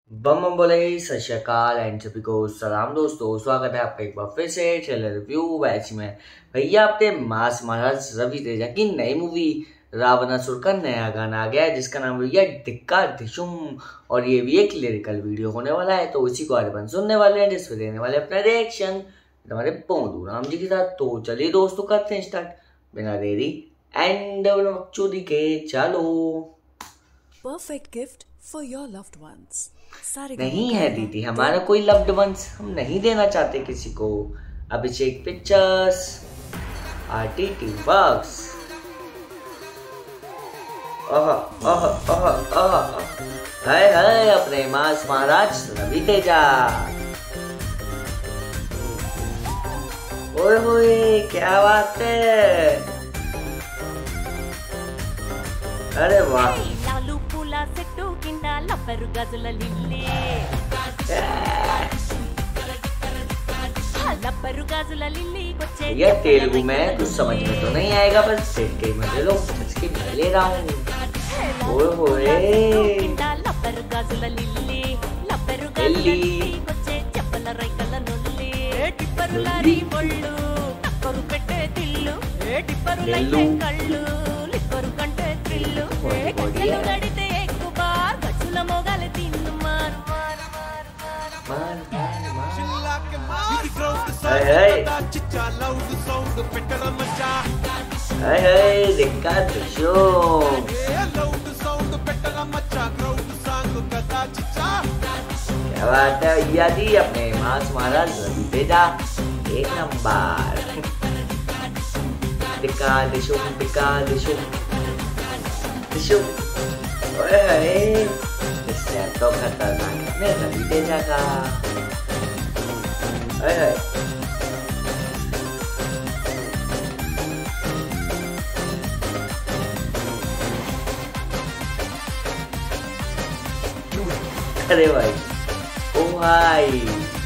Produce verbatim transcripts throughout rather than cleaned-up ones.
बम बम बोले सत श्री अकाल एंड सभी को सलाम दोस्तों, स्वागत है आपका एक बार फिर से ट्रेलर रिव्यू बैच में। भैया आपने मास महाराज रवि तेजा की नई मूवी रावणासुर का नया गाना आ गया है जिसका नाम भैया धिक्कार धिशुम, और ये भी एक लिरिकल वीडियो होने वाला है। तो इसी को आज अपन सुनने वाले हैं जिसमें देने वाले अपना रिएक्शन हमारे पोंदू राम जी के साथ। तो चलिए दोस्तों करते हैं स्टार्ट बिना देरी एंड चोरी के। चलो perfect gift for your loved ones. नहीं है दीदी हमारा कोई लव्ड वंस, हम नहीं देना चाहते किसी को। Abhishek pictures, RTT works. Oh oh oh oh हाय हाय अपने मास महाराज रवि तेजा। ओए होए क्या बात है, अरे वाह ये तेलुगु में कुछ समझ में तो नहीं आएगा, बस देख के मजे लो, समझ के मैं ले रहा हूँ। ओए होए क्या बात है भैया जी, अपने मास महाराज रवि तेजा एक नंबर। टिका दिशुम टिका दिशुम दिशुम। ओए इससे तो खतरनाक है रवि तेजा का। ओए अरे भाई ओ भाई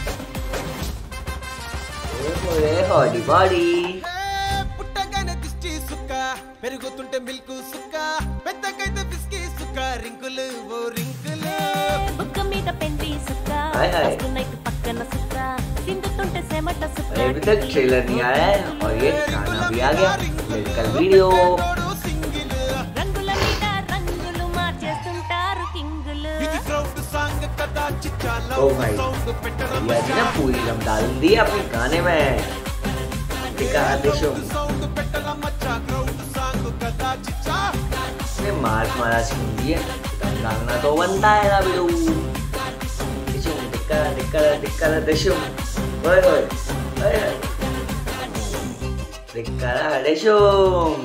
ఓరే హోడి బాడీ పుట్టగానే దిష్టి సుక్క పెరుగుతుంటే మిల్కు సుక్క పెద్దకైతే బిస్కీ సుక్క రింకులు ఓ రింకులు బుక్క మీద పెండి సుక్క నైట్ పక్కన సుక్క తింటుంటే సెమట సుక్క। अभी तक ट्रेलर नहीं आया है और ये गाना भी आ गया, लिरिकल वीडियो। ओ भाई ये ना पूरी दम डाल दी अपने गाने में। टिका दिशुम मार मारा सुनिए गाना तो बनता है ना बिलू। दिशुम टिका टिका टिका दिशुम ओए ओए ओए टिका दिशुम।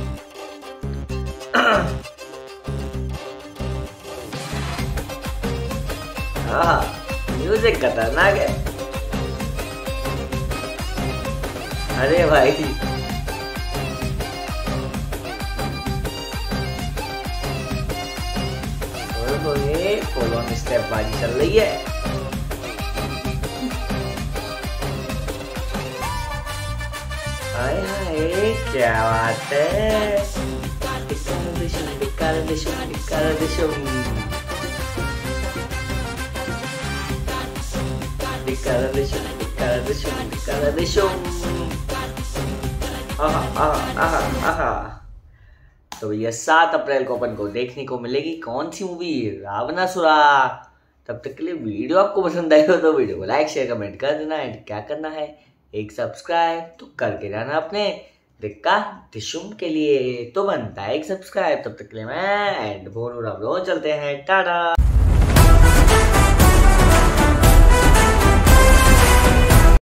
हाँ म्यूजिक खतरनाक है। अरे भाई फॉलो ऑन स्टेप बाजी चल रही है। हाय हाय क्या बात है, टिक्कर दिशुम टिक्कर दिशुम टिक्कर दिशुम आहा आहा आहा आहा। तो भैया सात अप्रैल को अपन को देखने को मिलेगी कौन सी मूवी, रावणासुरा। तब तक के लिए वीडियो आपको पसंद आई हो तो वीडियो को लाइक शेयर कमेंट कर देना एंड क्या करना है एक सब्सक्राइब तो करके जाना अपने धिक्कार धिशुम के लिए। तो बनता है एक सब्सक्राइब। तब तक के लिए मैं एंड भोनू राम चलते हैं, टाटा।